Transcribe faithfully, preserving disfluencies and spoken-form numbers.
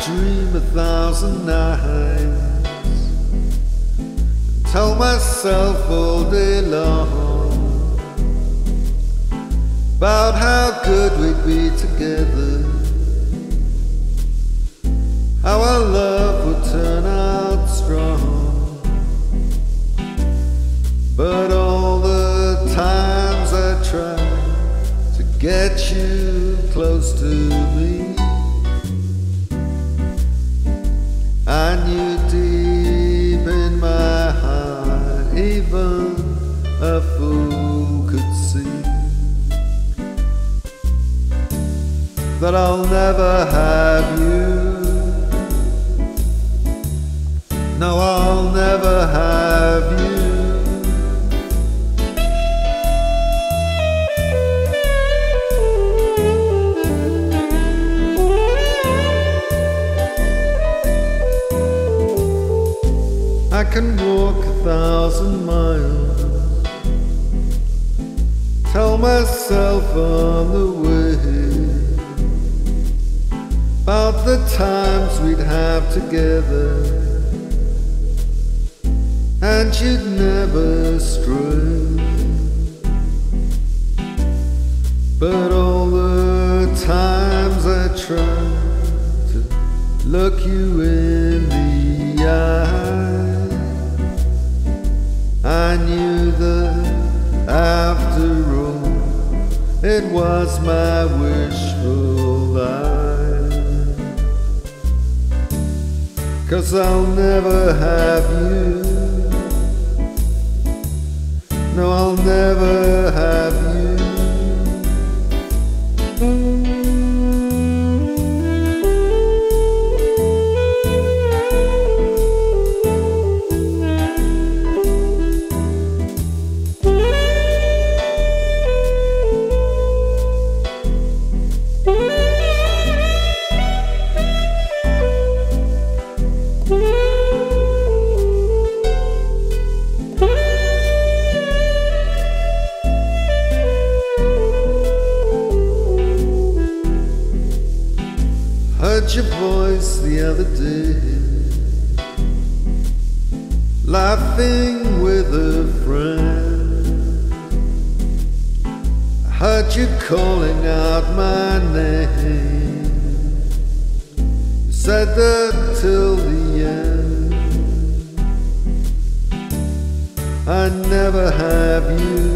dream a thousand nights and tell myself all day long about how good we'd be together, how our love would turn out strong. But all the times I tried to get you close to me, I knew deep in my heart even a fool could see that I'll never have you. No, I'll never have you. I can walk a thousand miles, tell myself on the way about the times we'd have together, and you'd never stray. But all the times I tried to look you in the eye, I knew that after all it was my wishful life. 'Cause I'll never have you. No, I'll never have you. Heard your voice the other day, laughing with a friend. I heard you calling out my name. You said that till the end I'd never have you.